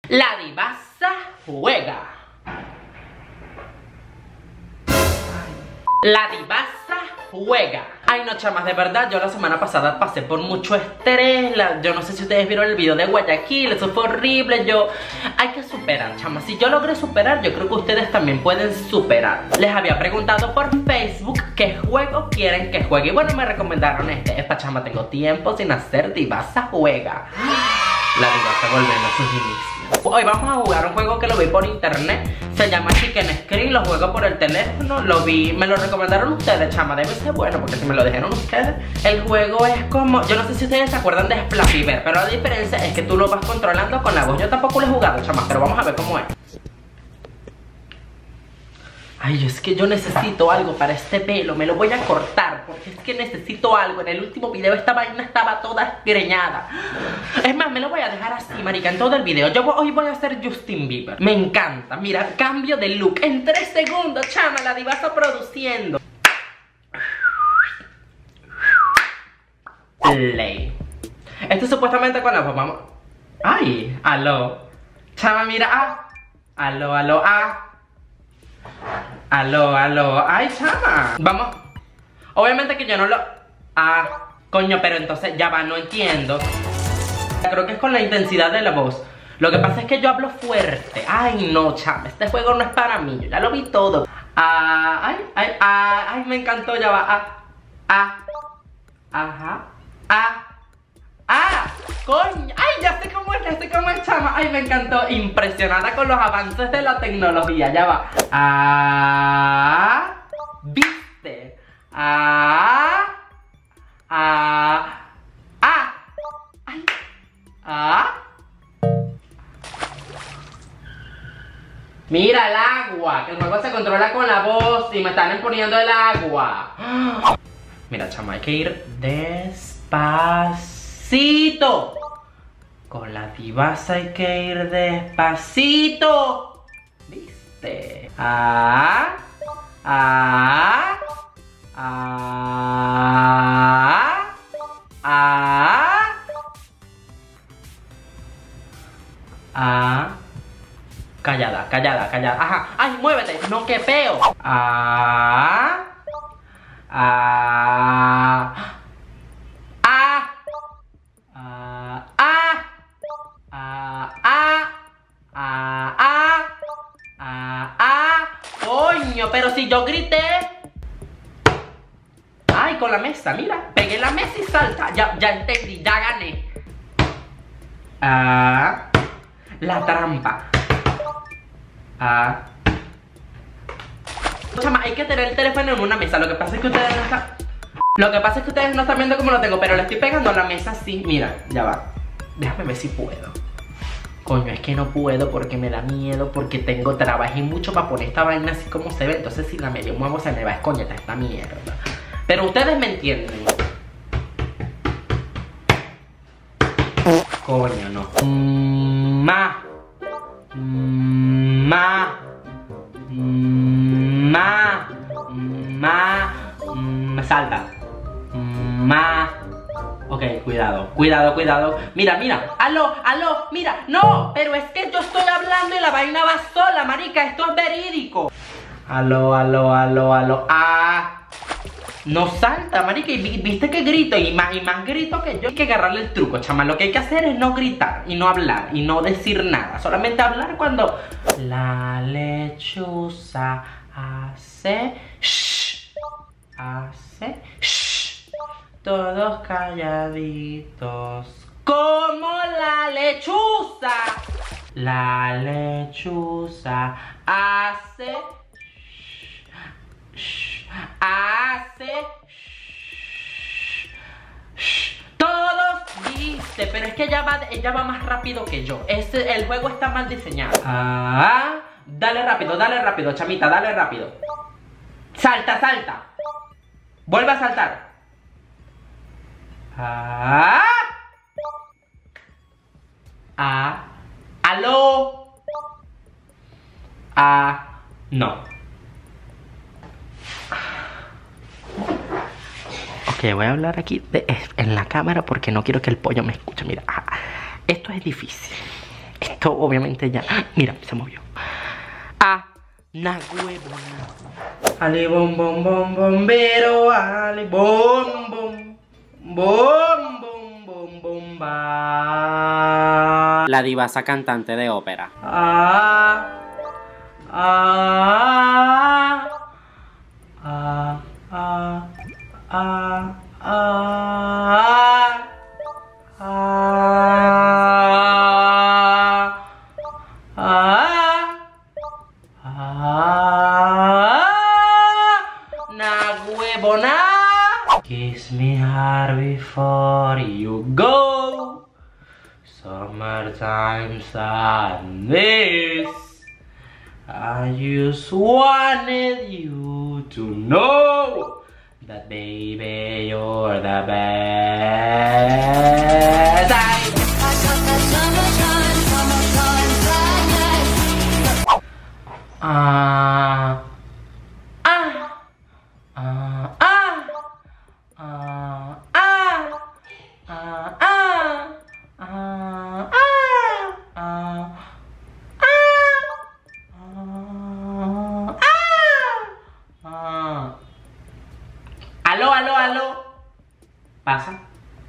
La Divasa juega. La Divasa juega. Ay no, chamas, de verdad, yo la semana pasada pasé por mucho estrés. Yo no sé si ustedes vieron el video de Guayaquil. Eso fue horrible. Hay que superar, chamas. Si yo logré superar, yo creo que ustedes también pueden superar. Les había preguntado por Facebook qué juego quieren que juegue. Y bueno, me recomendaron este. Chama, tengo tiempo sin hacer Divasa juega. La Divasa volviendo a sus inicios. Hoy vamos a jugar un juego que lo vi por internet. Se llama Chicken Screen, lo juego por el teléfono. Lo vi, me lo recomendaron ustedes, chama. Debe ser bueno, porque si me lo dijeron ustedes. El juego es como, yo no sé si ustedes se acuerdan de Flappy Bird, pero la diferencia es que tú lo vas controlando con la voz. Yo tampoco lo he jugado, chama, pero vamos a ver cómo es. Ay, es que yo necesito algo para este pelo. Me lo voy a cortar porque es que necesito algo. En el último video esta vaina estaba toda esgreñada. Es más, me lo voy a dejar así, marica, en todo el video. Hoy voy a hacer Justin Bieber. Me encanta, mira, cambio de look en 3 segundos, chama, la Divasa produciendo. Play. Esto es supuestamente cuando vamos. Ay, aló. Chama, mira, aló, aló, ay, chama. Vamos. Obviamente que yo no lo... coño, pero entonces ya va, no entiendo. Creo que es con la intensidad de la voz. Lo que pasa es que yo hablo fuerte. Ay, no, chama, este juego no es para mí. Yo ya lo vi todo. Ay, me encantó, ya va. Ajá. Coño, ay, ya sé cómo es, chama. Ay, me encantó, impresionada con los avances de la tecnología. Ya va. ¿Viste? Mira el agua, que el juego se controla con la voz y me están exponiendo el agua. Mira, chama, hay que ir despacito. Con la Divasa hay que ir despacito. ¿Viste? Callada. Ajá. Ay, muévete. No, que peo. Coño, pero si yo grité. Ay, con la mesa, mira. Pegué la mesa y salta. Ya entendí, ya gané. La trampa. Chama, hay que tener el teléfono en una mesa. Lo que pasa es que ustedes no están viendo cómo lo tengo, pero le estoy pegando a la mesa así. Mira, ya va. Déjame ver si puedo. Coño, es que no puedo porque me da miedo. Porque trabajé mucho para poner esta vaina así como se ve. Entonces si la medio muevo se me va a escoñetar esta mierda. Pero ustedes me entienden. Coño, no. Salta. Ok, cuidado. Mira. Aló, mira. No, pero es que yo estoy hablando y la vaina va sola, marica. Esto es verídico. Aló. No salta, marica. Y viste que grito. Y más grito que yo. Hay que agarrarle el truco, chama. Lo que hay que hacer es no gritar y no hablar y no decir nada. Solamente hablar cuando la lechuza hace shh. Todos calladitos. Como la lechuza. La lechuza hace todos, viste, pero es que ella va más rápido que yo. El juego está mal diseñado. Dale rápido, chamita, dale rápido. Salta. Vuelve a saltar. Aló. No. Ok, voy a hablar aquí en la cámara porque no quiero que el pollo me escuche. Mira, esto es difícil. Esto obviamente ya. Mira, se movió. Na huevona. Ali bom bom bom bombero, ali bom bom bom bom bom bom ba. La divasa cantante de ópera. Kiss me hard before you go. Summertime sadness. I just wanted you to know that baby you're the best. Aló. Pasa.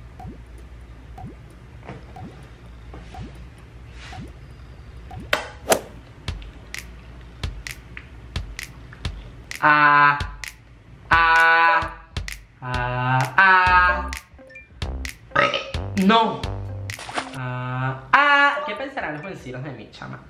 No. ¿Qué pensarán los vecinos de mi chama?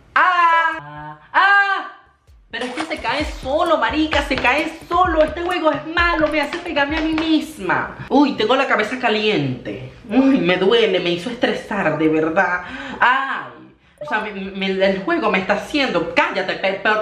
Pero es que se cae solo, marica, se cae solo. Este juego es malo, me hace pegarme a mí misma. Uy, tengo la cabeza caliente. Uy, me duele, me hizo estresar, de verdad. Ay, o sea, el juego me está haciendo. Cállate, pero...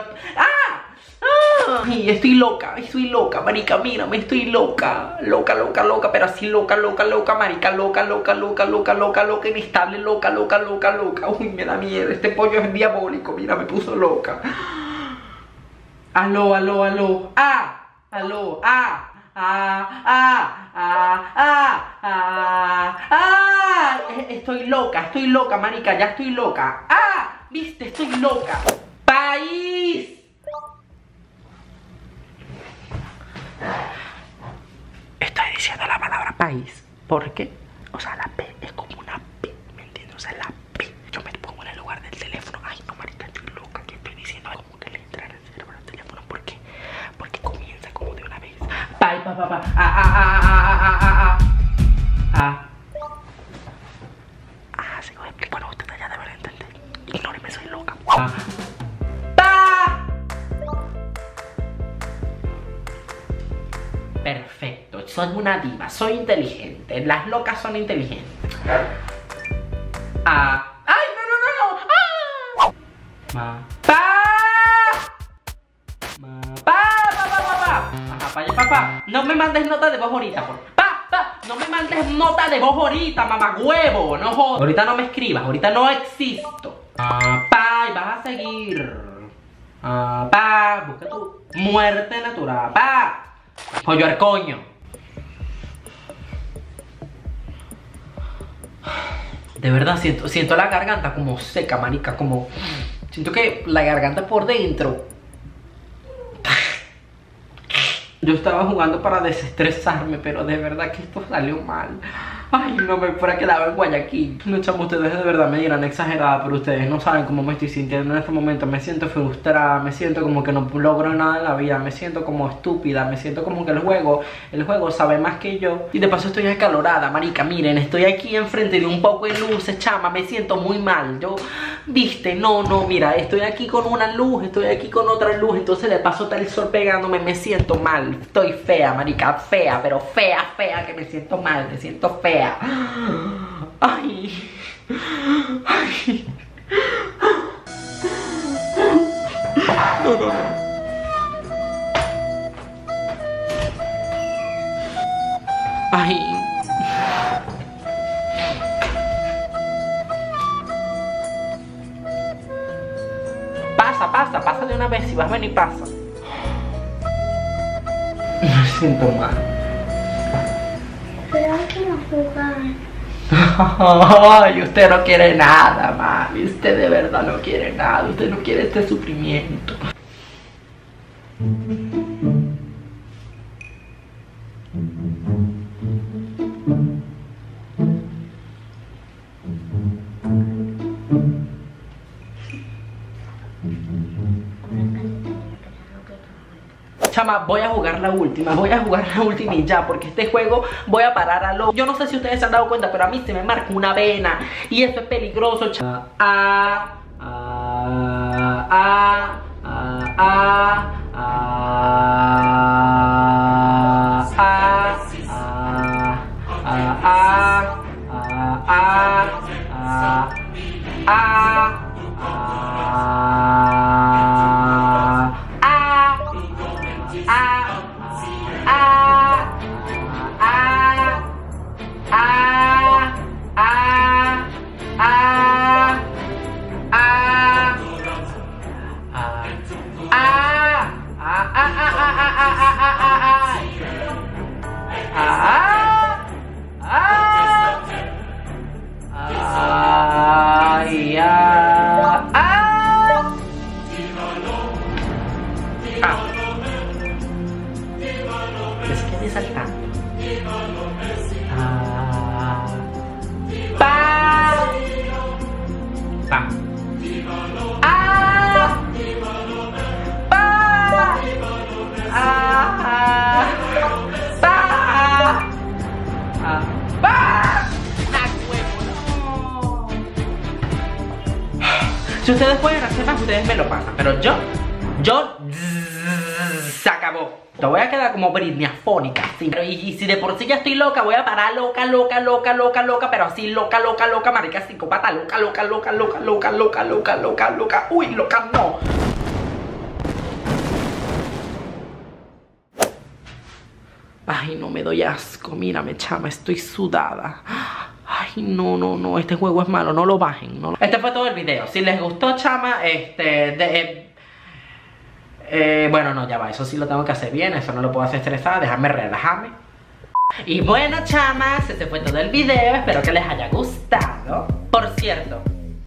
Ay, estoy loca, marica, mírame, estoy loca, pero así loca, marica, loca, inestable, loca. Uy, me da miedo, este pollo es diabólico, mira, me puso loca. Aló. Estoy loca, marica, ya estoy loca. Viste, estoy loca. País. Estoy diciendo la palabra país. ¿Por qué? O sea, la P es como una P, ¿me entiendes? O sea, la P. Yo me pongo en el lugar del teléfono. Ay, no, marica, estoy loca. ¿Qué estoy diciendo? Como que le entra en el cerebro al teléfono. ¿Por qué? Porque comienza como de una vez. Si os explico, no, ustedes ya deben entender. Ignórenme, soy loca. Perfecto, soy una diva, soy inteligente. Las locas son inteligentes. ¡Ay, no! Papá, no me mandes nota de voz ahorita, no me mandes nota de voz ahorita, mamagüevo, no jodas. Ahorita no me escribas, ahorita no existo. Y vas a seguir. Busca tu muerte natural, pollo al coño. De verdad, siento la garganta como seca, marica, como... Siento que la garganta por dentro. Yo estaba jugando para desestresarme, pero de verdad que esto salió mal. Ay, no me fuera quedado en Guayaquil. No, chamo, ustedes de verdad me dirán exagerada, pero ustedes no saben cómo me estoy sintiendo en este momento. Me siento frustrada, me siento como que no logro nada en la vida, me siento como estúpida, me siento como que el juego sabe más que yo. Y de paso estoy acalorada, marica, miren, estoy aquí enfrente de un poco de luces, chama, me siento muy mal. Yo, viste, no, mira, estoy aquí con una luz, estoy aquí con otra luz, entonces de paso está el sol pegándome, me siento mal. Estoy fea, marica, fea, pero fea, que me siento mal, me siento fea. Ay. No. Ay. Pasa de una vez, si vas a venir, pasa. Me siento mal. Pero que no jugar. Ay, usted no quiere nada, mami. Usted de verdad no quiere nada. Usted no quiere este sufrimiento. Chama, voy a jugar la última y ya, porque este juego voy a parar a lo... Yo no sé si ustedes se han dado cuenta, pero a mí se me marca una vena y esto es peligroso, chama. Es que estoy saltando. Si ustedes pueden hacer más, ustedes me lo pasan. Pero yo se acabó. Te voy a quedar como Britney afónica, ¿sí? Y si de por sí ya estoy loca, voy a parar loca, pero así loca, marica psicópata, loca. Uy, loca no. Ay, no me doy asco, mírame, chama, estoy sudada. Ay, no, este juego es malo, no lo bajen, no. Este fue todo el video. Si les gustó, chama, bueno, no, ya va, eso sí lo tengo que hacer bien, eso no lo puedo hacer estresada, déjame relajarme. Y bueno, chamas, este fue todo el video, espero que les haya gustado. Por cierto,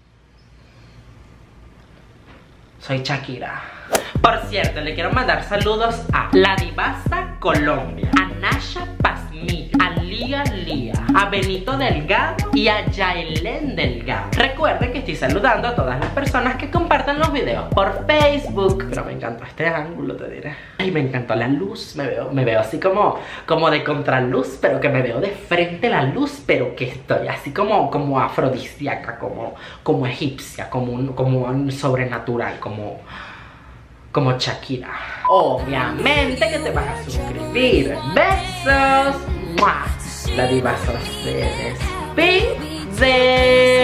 soy Shakira. Por cierto, le quiero mandar saludos a La Divasa Colombia, a Nasha Pazmi, a Lía, a Benito Delgado y a Yaelén Delgado. Recuerden que estoy saludando a todas las personas que comparten los videos por Facebook. Pero me encantó este ángulo, te diré. Ay, me encantó la luz, me veo así como de contraluz, pero que me veo de frente la luz, pero que estoy así como afrodisíaca, como egipcia, como un sobrenatural, como Shakira. Obviamente que te vas a suscribir. Besos. ¡Mua! La Divasa se despide.